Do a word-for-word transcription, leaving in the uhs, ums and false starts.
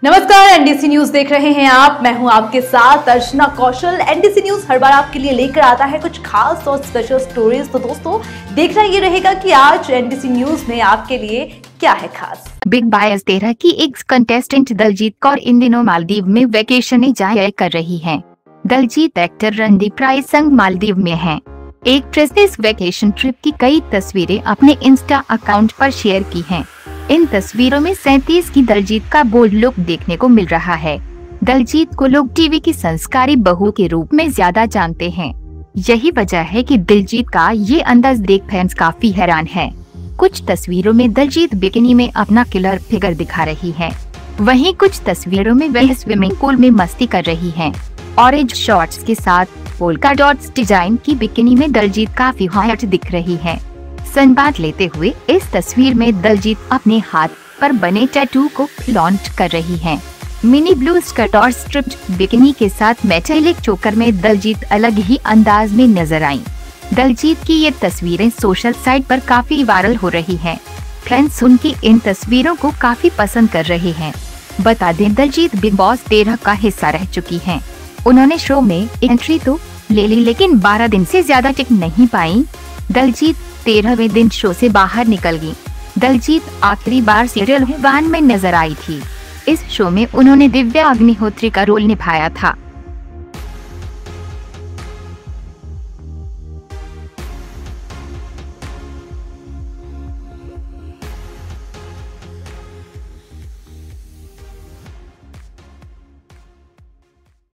नमस्कार, NDC news देख रहे हैं आप। मैं हूं आपके साथ अर्चना कौशल। एनडीसी न्यूज हर बार आपके लिए लेकर आता है कुछ खास और स्पेशल स्टोरीज। तो दोस्तों, देखना ये रहेगा कि आज एनडीसी न्यूज में आपके लिए क्या है खास। बिग बॉस तेरह की एक्स कंटेस्टेंट दलजीत कौर इन दिनों मालदीव में वेकेशन एंजॉय कर रही हैं। दलजीत एक्टर रणदीप राय संग मालदीव में हैं। एक्ट्रेस ने इस वेकेशन ट्रिप की कई तस्वीरें अपने इंस्टा अकाउंट पर शेयर की हैं। इन तस्वीरों में सैंतीस की दलजीत का बोल्ड लुक देखने को मिल रहा है। दलजीत को लोग टीवी की संस्कारी बहू के रूप में ज्यादा जानते हैं। यही वजह है कि दिलजीत का ये अंदाज देख फैंस काफी हैरान हैं। कुछ तस्वीरों में दलजीत बिकिनी में अपना किलर फिगर दिखा रही है, वहीं कुछ तस्वीरों में वह स्विमिंग पूल में मस्ती कर रही हैं। ऑरेंज शॉर्ट्स के साथ पोल्का डॉट्स डिजाइन की बिकिनी में दलजीत काफी हॉट दिख रही है। सनबाथ लेते हुए इस तस्वीर में दलजीत अपने हाथ पर बने टैटू को लॉन्च कर रही हैं। मिनी ब्लू स्कर्ट और स्ट्रिप्ड बिकिनी के साथ मेटालिक चोकर में दलजीत अलग ही अंदाज में नजर आईं। दलजीत की ये तस्वीरें सोशल साइट पर काफी वायरल हो रही हैं। फैंस उनकी इन तस्वीरों को काफी पसंद कर रहे हैं। बता दें, दलजीत बिग बॉस तेरह का हिस्सा रह चुकी हैं। उन्होंने शो में एंट्री तो ले ली, लेकिन बारह दिन से ज्यादा टिक नहीं पाई। दलजीत तेरहवें दिन शो से बाहर निकल गई। दलजीत आखिरी बार सीरियल वान में नजर आई थी। इस शो में उन्होंने दिव्या अग्निहोत्री का रोल निभाया था।